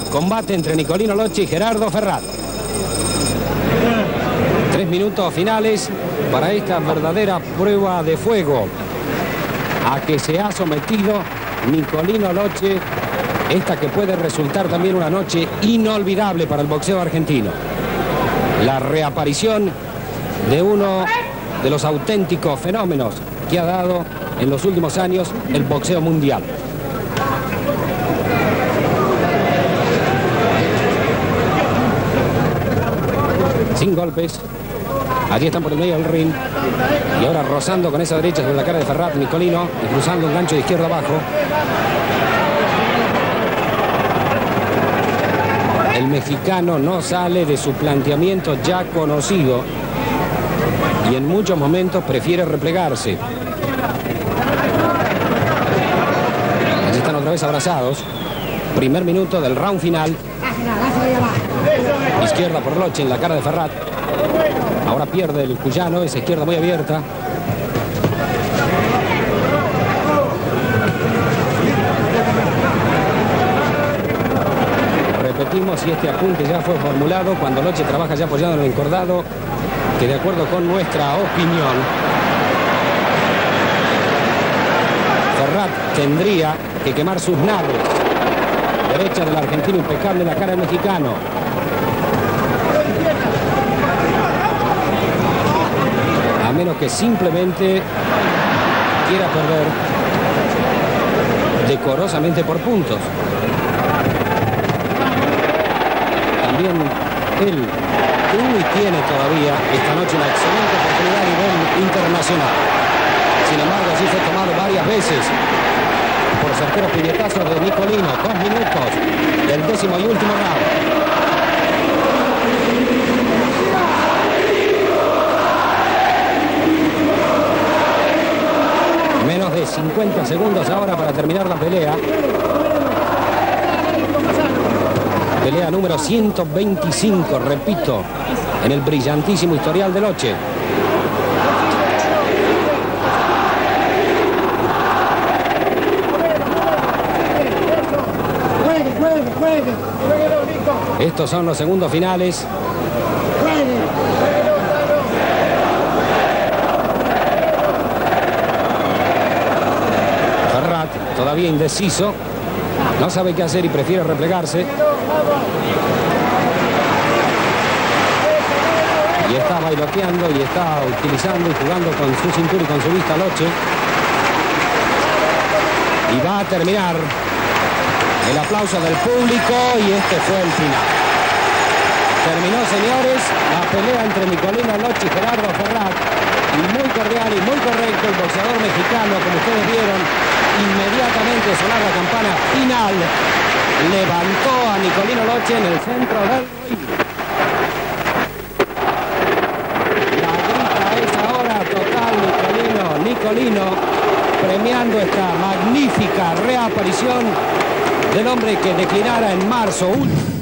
combate entre Nicolino Locci y Gerardo Ferrat. 3 minutos finales para esta verdadera prueba de fuego a que se ha sometido Nicolino Locci, esta que puede resultar también una noche inolvidable para el boxeo argentino. La reaparición de uno de los auténticos fenómenos que ha dado en los últimos años el boxeo mundial. Sin golpes. Allí están por el medio del ring. Y ahora rozando con esa derecha sobre la cara de Ferrat, Nicolino, y cruzando un gancho de izquierda abajo. El mexicano no sale de su planteamiento ya conocido y en muchos momentos prefiere replegarse. Allí están otra vez abrazados. Primer minuto del round final. Izquierda por Locci en la cara de Ferrat. Ahora pierde el cuyano, esa izquierda muy abierta. Repetimos, y este apunte ya fue formulado cuando Locci trabaja ya apoyado en el encordado, que de acuerdo con nuestra opinión, Ferrat tendría que quemar sus naves. Derecha del argentino impecable en la cara del mexicano. A menos que simplemente quiera perder decorosamente por puntos. También él tuvo y tiene todavía esta noche una excelente oportunidad a nivel internacional. Sin embargo, así fue tomado varias veces por certeros puñetazos de Nicolino. 2 minutos del 10º y último round. Menos de 50 segundos ahora para terminar la pelea. Pelea número 125, repito, en el brillantísimo historial de Locci. Estos son los segundos finales. Ferrat, todavía indeciso, no sabe qué hacer y prefiere replegarse. Y está bailoteando y está utilizando y jugando con su cintura y con su vista Locci. Y va a terminar. El aplauso del público y este fue el final. Terminó, señores, la pelea entre Nicolino Locci y Gerardo Ferrat. Y muy cordial y muy correcto, el boxeador mexicano, como ustedes vieron, inmediatamente sonar la campana final, levantó a Nicolino Locci en el centro del ring. La grita es ahora total, Nicolino, premiando esta magnífica reaparición del hombre que declinara en marzo.